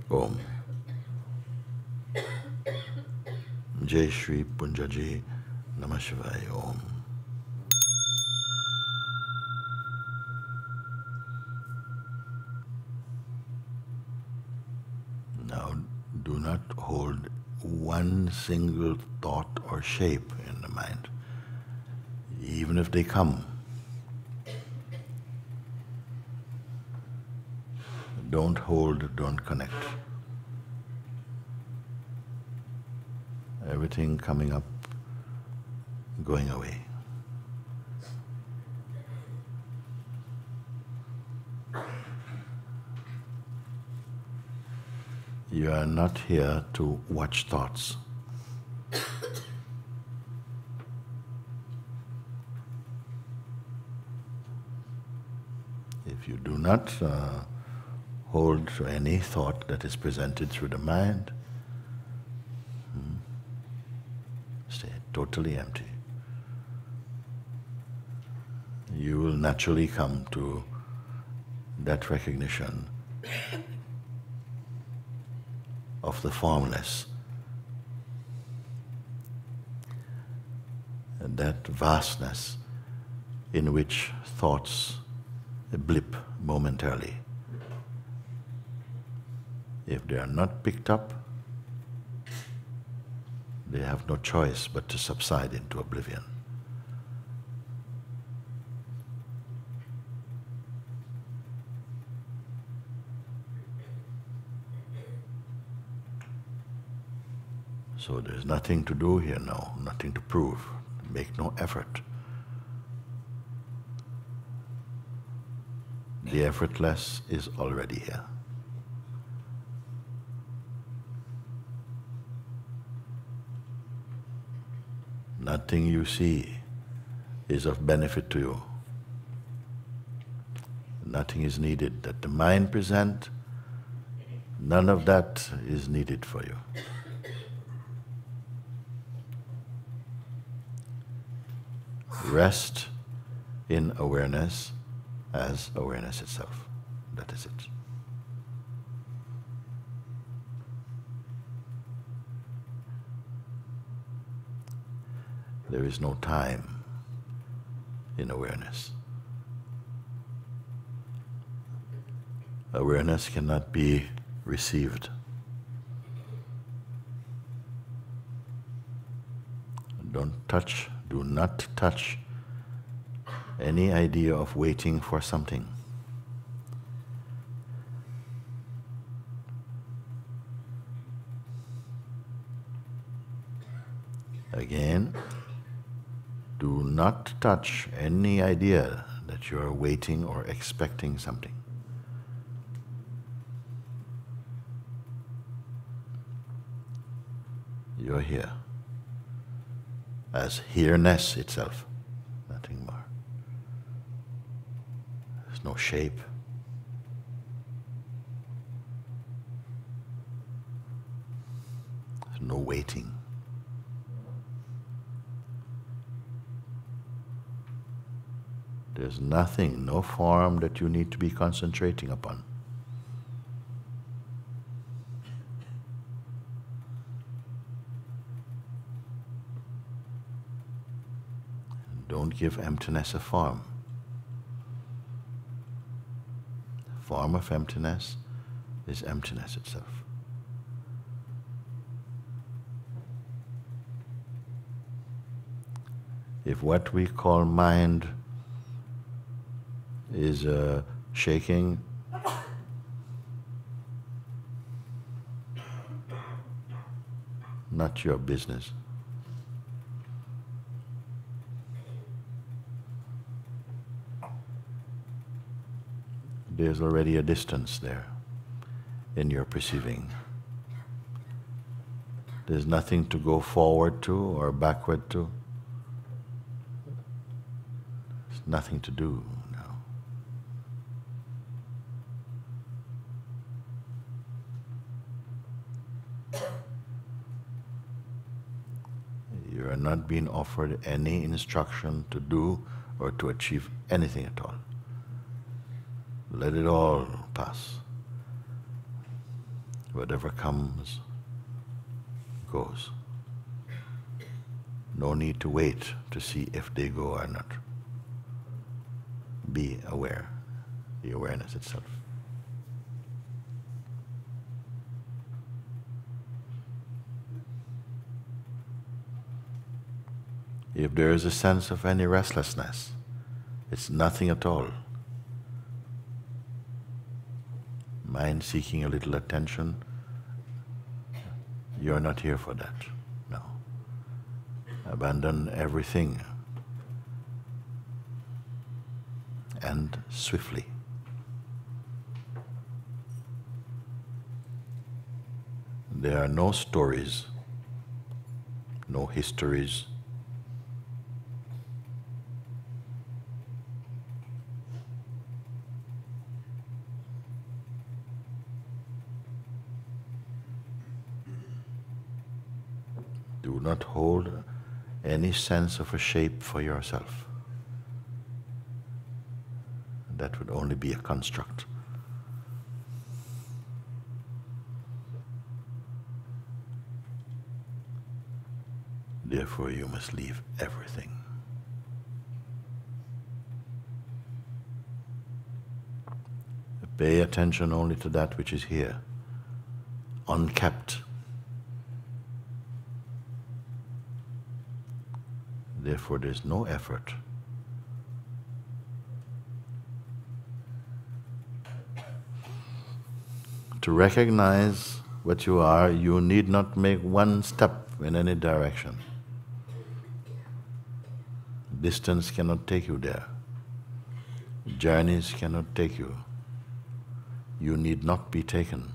Om. Jai Shri Punjaji Namah Shivaya Om. Now, do not hold one single thought or shape in the mind, even if they come. Don't hold, don't connect. Everything coming up, going away. You are not here to watch thoughts. If you do not hold to any thought that is presented through the mind, stay totally empty. You will naturally come to that recognition of the formless, and that vastness in which thoughts blip momentarily. If they are not picked up, they have no choice but to subside into oblivion. So there's nothing to do here now, nothing to prove. Make no effort. The effortless is already here. Nothing you see is of benefit to you. Nothing is needed that the mind present. None of that is needed for you. Rest in awareness as awareness itself. That is it. There is no time in awareness. Awareness cannot be received. Don't touch, do not touch any idea of waiting for something. Again, do not touch any idea that you are waiting or expecting something. You're here as here-ness itself, nothing more. There's no shape. There's no waiting. There's nothing, no form that you need to be concentrating upon. Don't give emptiness a form. The form of emptiness is emptiness itself. If what we call mind is shaking, not your business. There's already a distance there in your perceiving. There's nothing to go forward to or backward to. There's nothing to do now. You are not being offered any instruction to do or to achieve anything at all. Let it all pass. Whatever comes, goes. No need to wait to see if they go or not. Be aware, the awareness itself. If there is a sense of any restlessness, it's nothing at all. Mind seeking a little attention, you're not here for that. No. Abandon everything and swiftly. There are no stories, no histories. Do not hold any sense of a shape for yourself. That would only be a construct. Therefore, you must leave everything. Pay attention only to that which is here, unkept. Therefore, there's no effort. To recognize what you are, you need not make one step in any direction. Distance cannot take you there. Journeys cannot take you. You need not be taken.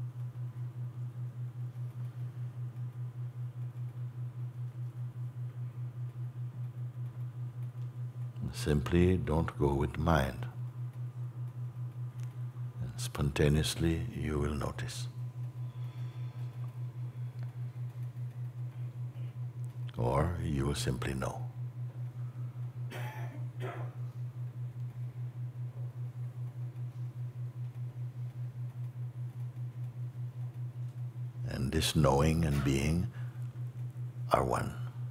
Simply don't go with mind. And spontaneously you will notice. Or you will simply know. And this knowing and being are one.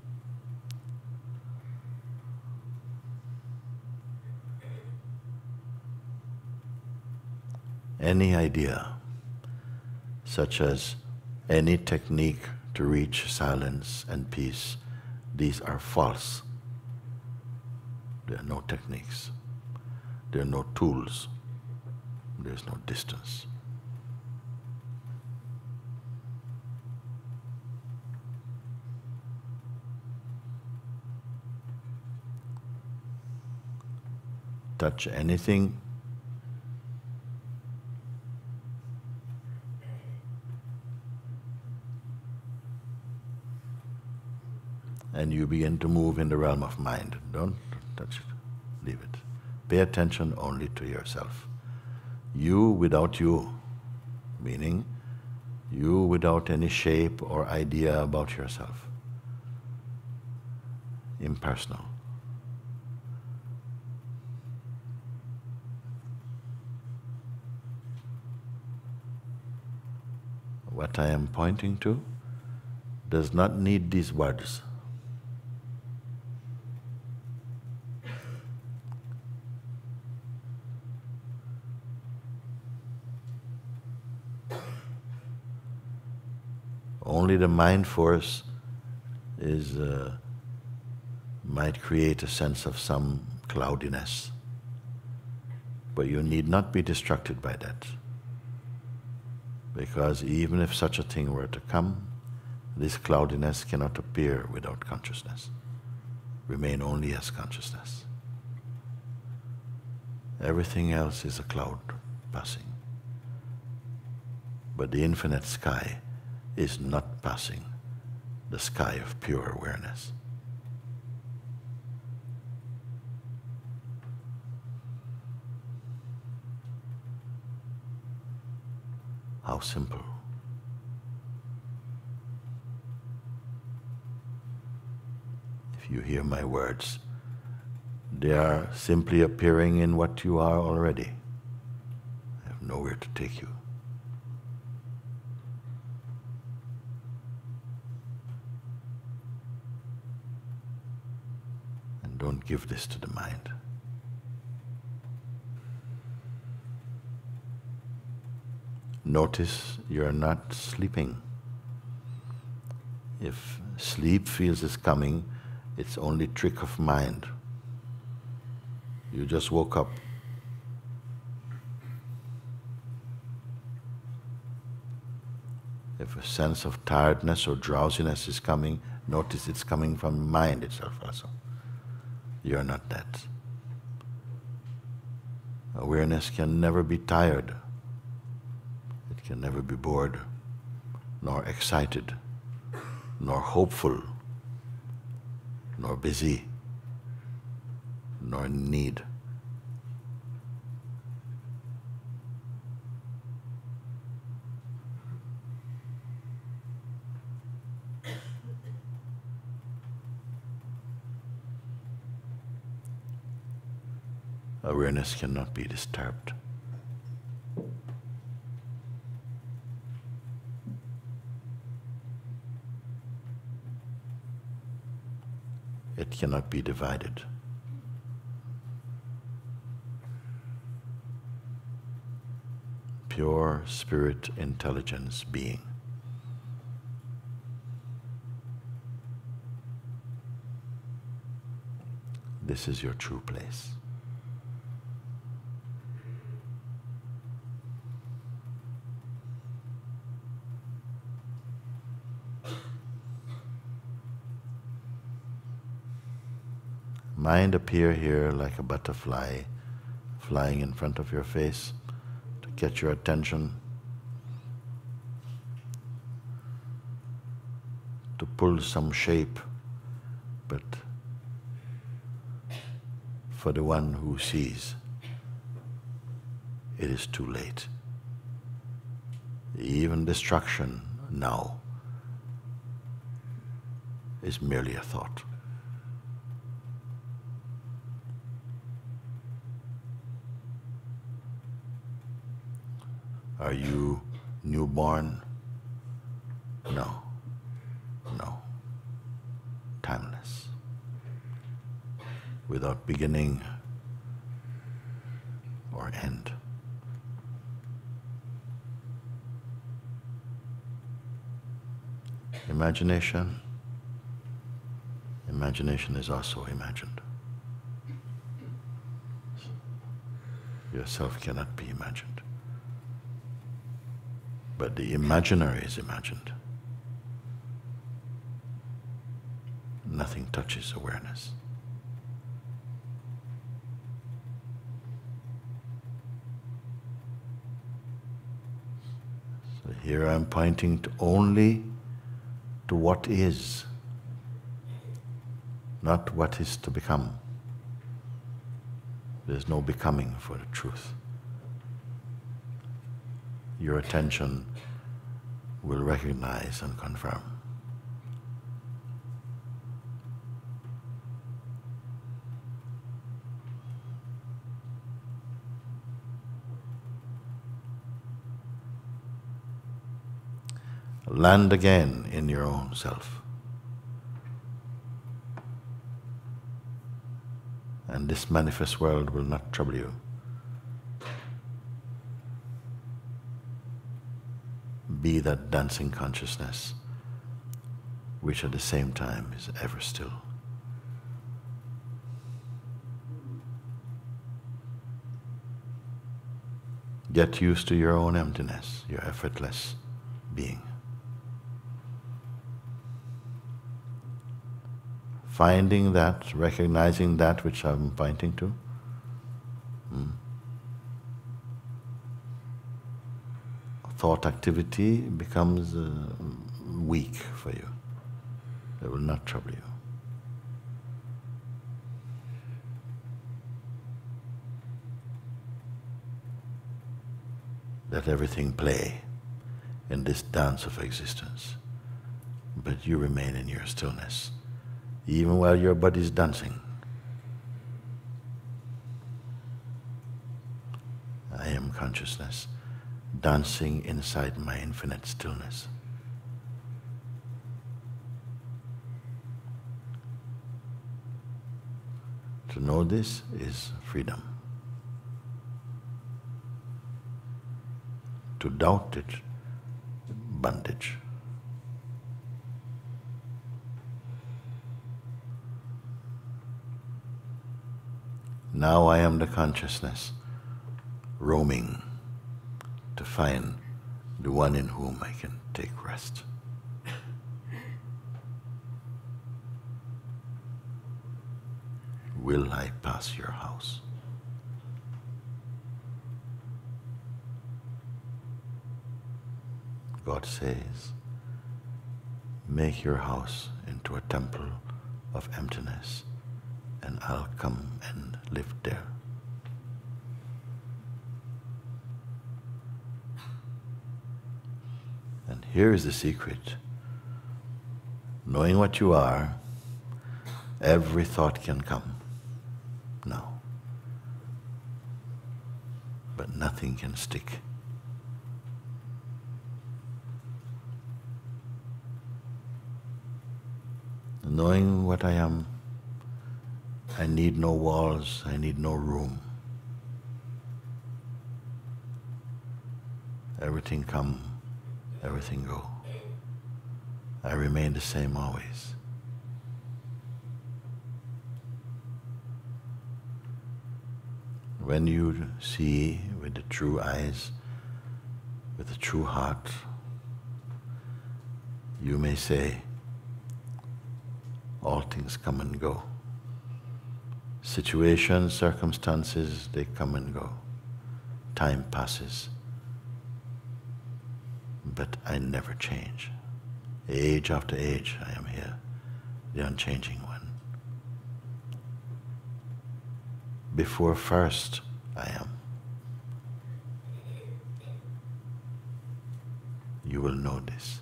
Any idea, such as any technique to reach silence and peace, these are false. There are no techniques. There are no tools. There is no distance. Touch anything, and you begin to move in the realm of mind. Don't touch it. Leave it. Pay attention only to yourself. You without you, meaning you without any shape or idea about yourself. Impersonal. What I am pointing to does not need these words. Only the mind force might create a sense of some cloudiness, but you need not be distracted by that. Because even if such a thing were to come, this cloudiness cannot appear without consciousness. Remain only as consciousness. Everything else is a cloud passing. But the infinite sky is not passing, the sky of pure awareness. How simple. If you hear my words, they are simply appearing in what you are already. I have nowhere to take you. And don't give this to the mind. Notice you're not sleeping. If sleep feels it's coming, it's only trick of mind. You just woke up. If a sense of tiredness or drowsiness is coming, notice it's coming from mind itself also. You're not that. Awareness can never be tired. It can never be bored, nor excited, nor hopeful, nor busy, nor in need. Awareness cannot be disturbed. It cannot be divided. Pure spirit intelligence being. This is your true place. Mind appear here like a butterfly flying in front of your face to catch your attention, to pull some shape, but for the one who sees, it is too late. Even destruction now is merely a thought. Are you newborn? No. No. Timeless. Without beginning or end. Imagination. Imagination is also imagined. Yourself cannot be imagined. But the imaginary is imagined. Nothing touches awareness. So here I'm pointing to only to what is, not what is to become. There's no becoming for the truth. Your attention will recognize and confirm. Land again in your own self. And this manifest world will not trouble you. Be that dancing consciousness, which at the same time is ever still. Get used to your own emptiness, your effortless being. Finding that, recognizing that which I'm pointing to. Thought activity becomes weak for you. It will not trouble you. Let everything play in this dance of existence, but you remain in your stillness, even while your body is dancing. I am consciousness, dancing inside my infinite stillness. To know this is freedom. To doubt it, bondage. Now I am the consciousness roaming to find the one in whom I can take rest. Will I pass your house? God says, make your house into a temple of emptiness, and I'll come and live there. And here is the secret. Knowing what you are, every thought can come now, but nothing can stick. Knowing what I am, I need no walls, I need no room. Everything come, everything go. I remain the same always. When you see with the true eyes, with the true heart, you may say, all things come and go. Situations, circumstances, they come and go. Time passes. But I never change. Age after age, I am here, the unchanging one. Before first, I am. You will know this.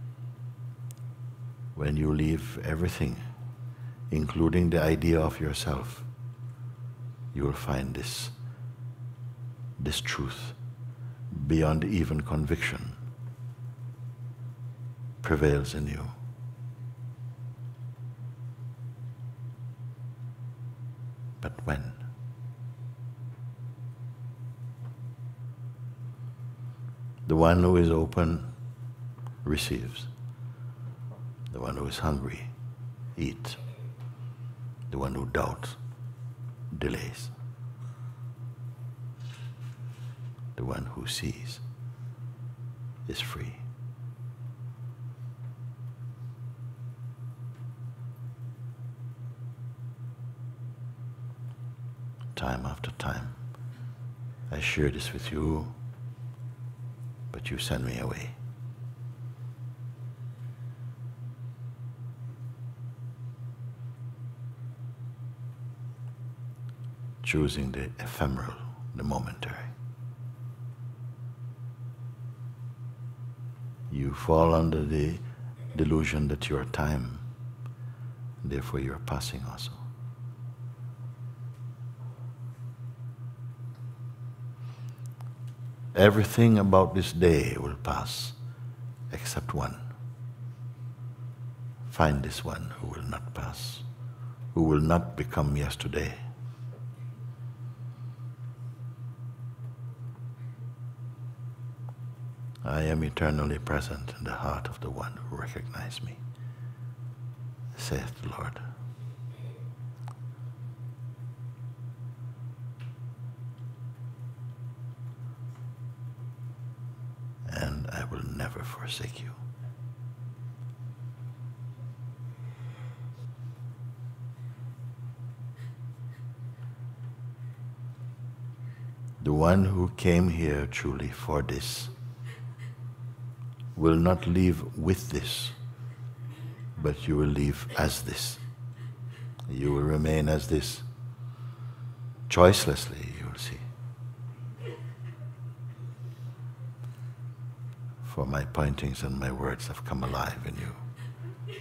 When you leave everything, including the idea of yourself, you will find this truth beyond even conviction prevails in you. But when? The one who is open receives. The one who is hungry eats. The one who doubts delays. The one who sees is free. Time after time, I share this with you, but you send me away. Choosing the ephemeral, the momentary. You fall under the delusion that you are time, therefore you are passing also. Everything about this day will pass except one. Find this one who will not pass, who will not become yesterday. I am eternally present in the heart of the one who recognizes me, saith the Lord. And I will never forsake you. The one who came here truly for this will not leave with this, but you will leave as this. You will remain as this. Choicelessly, you will see. For my pointings and my words have come alive in you.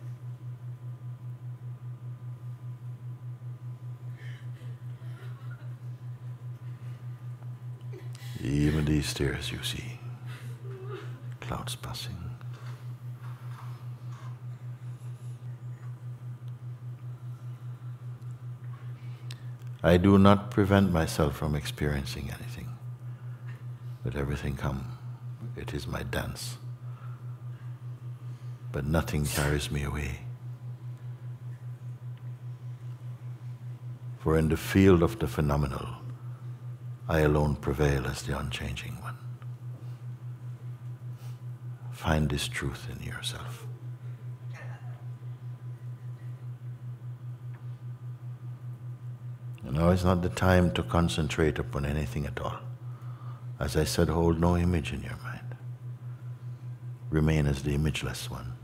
Even these tears you see, clouds passing. I do not prevent myself from experiencing anything. Let everything come. It is my dance. But nothing carries me away. For in the field of the phenomenal, I alone prevail as the unchanging one. Find this truth in yourself. And now is not the time to concentrate upon anything at all. As I said, hold no image in your mind. Remain as the imageless one.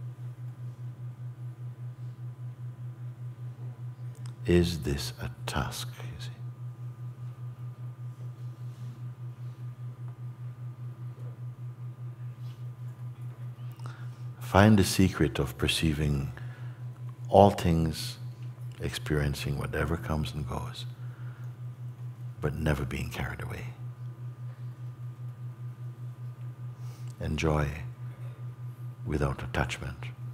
Is this a task, you see? Find the secret of perceiving all things, experiencing whatever comes and goes, but never being carried away. Enjoy without attachment.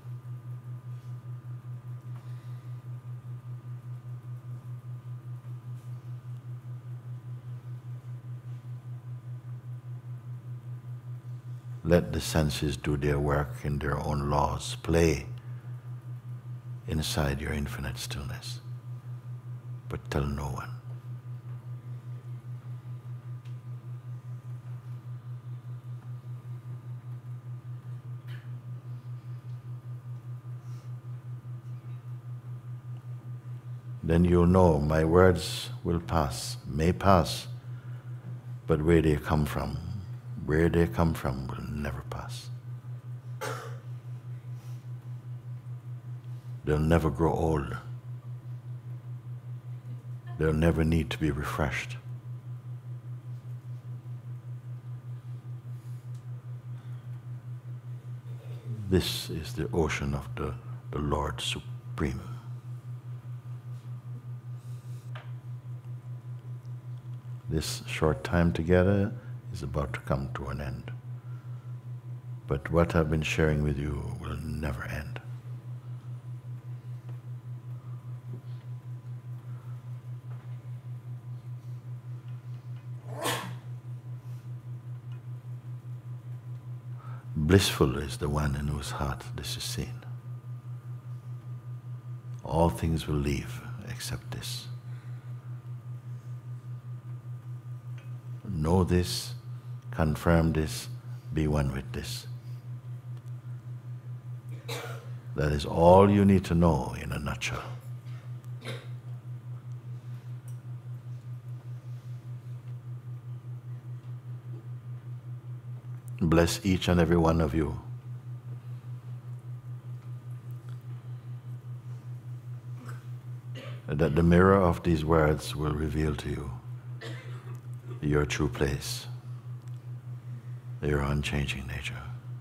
Let the senses do their work in their own laws. Play inside your infinite stillness, but tell no one. Then you'll know my words will pass, may pass, but where they come from will never pass. They'll never grow old. They'll never need to be refreshed. This is the ocean of the Lord Supreme. This short time together is about to come to an end. But what I've been sharing with you will never end. Blissful is the one in whose heart this is seen. All things will leave except this. Know this, confirm this, be one with this. That is all you need to know in a nutshell. Bless each and every one of you. That the mirror of these words will reveal to you your true place, your unchanging nature.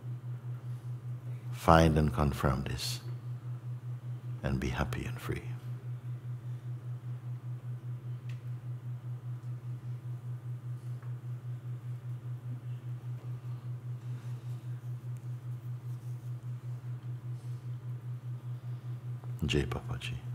Find and confirm this, and be happy and free. Jai Papaji.